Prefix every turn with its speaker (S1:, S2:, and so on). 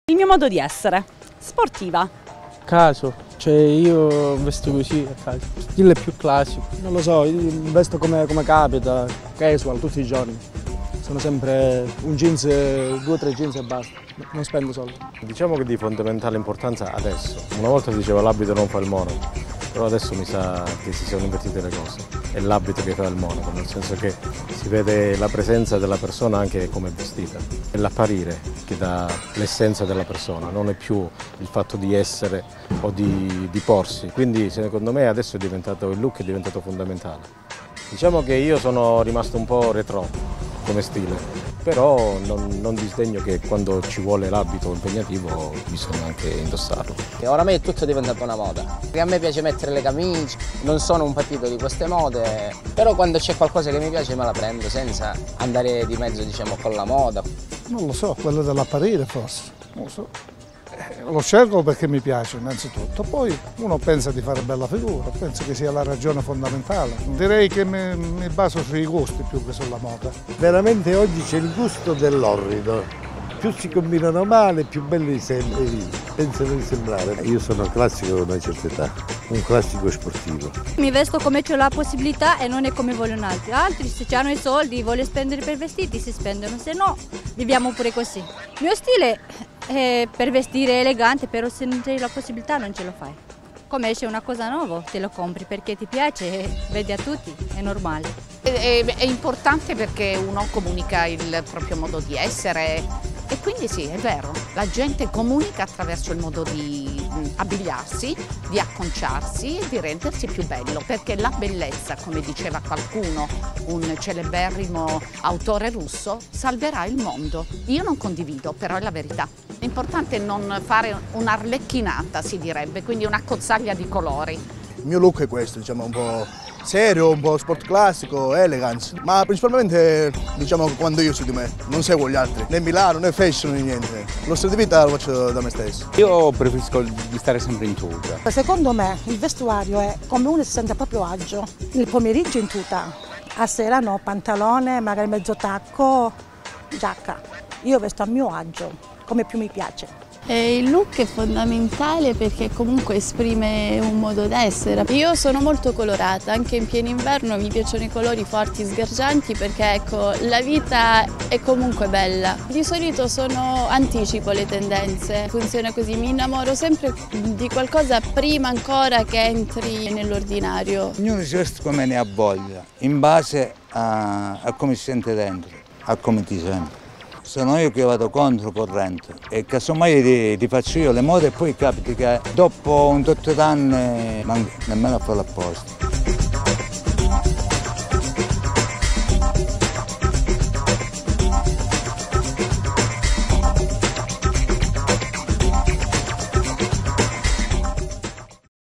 S1: Il mio modo di essere, sportiva.
S2: Caso, cioè io vesto così a caso, lo stile più classico.
S3: Non lo so, io vesto come capita, casual, tutti i giorni. Sono sempre un jeans, 2 o 3 jeans e basta, non spendo soldi.
S4: Diciamo che di fondamentale importanza adesso. Una volta si diceva l'abito non fa il monaco, però adesso mi sa che si sono invertite le cose. È l'abito che fa il monaco, nel senso che si vede la presenza della persona anche come è vestita. È l'apparire che dà l'essenza della persona, non è più il fatto di essere o di porsi. Quindi secondo me adesso il look è diventato fondamentale. Diciamo che io sono rimasto un po' retro come stile, però non disdegno che quando ci vuole l'abito impegnativo bisogna anche indossarlo.
S5: E oramai è tutto diventato una moda. A me piace mettere le camicie, non sono un patito di queste mode, però quando c'è qualcosa che mi piace me la prendo senza andare di mezzo, diciamo, con la moda.
S6: Non lo so, quello dell'apparire forse, non lo so. Lo scelgo perché mi piace innanzitutto, poi uno pensa di fare bella figura, penso che sia la ragione fondamentale. Direi che mi baso sui gusti più che sulla moda.
S7: Veramente oggi c'è il gusto dell'orrido, più si combinano male, più belli pensano di sembrare. Io sono classico da una certa età, un classico sportivo.
S8: Mi vesto come ho la possibilità e non è come vogliono altri. Altri se hanno i soldi, vogliono spendere per vestiti, si spendono, se no viviamo pure così. Il mio stile è per vestire elegante, però se non hai la possibilità non ce lo fai. Come esce una cosa nuova te lo compri perché ti piace e vedi a tutti, è normale.
S9: È importante perché uno comunica il proprio modo di essere e quindi sì, è vero, la gente comunica attraverso il modo di abbigliarsi, di acconciarsi e di rendersi più bello, perché la bellezza, come diceva qualcuno, un celeberrimo autore russo, salverà il mondo. Io non condivido, però è la verità. L'importante è non fare un'arlecchinata, si direbbe, quindi una cozzaglia di colori.
S3: Il mio look è questo, diciamo un po' serio, un po' sport classico, elegance, ma principalmente diciamo quando io su di me, non seguo gli altri, né Milano, né fashion, né niente. Lo stile di vita lo faccio da me stesso.
S10: Io preferisco di stare sempre in tuta.
S11: Secondo me il vestuario è come uno si sente proprio agio. Nel pomeriggio in tuta, a sera no, pantalone, magari mezzo tacco, giacca. Io vesto a mio agio, come più mi piace.
S12: Il look è fondamentale perché comunque esprime un modo d'essere. Io sono molto colorata, anche in pieno inverno mi piacciono i colori forti, sgargianti perché ecco, la vita è comunque bella. Di solito anticipo le tendenze, funziona così, mi innamoro sempre di qualcosa prima ancora che entri nell'ordinario.
S13: Ognuno si veste come ne ha voglia, in base a come si sente dentro, a come ti senti. Sono io che vado controcorrente e casomai ti faccio io le mode e poi capita che dopo un tot d'anni nemmeno a farlo apposta.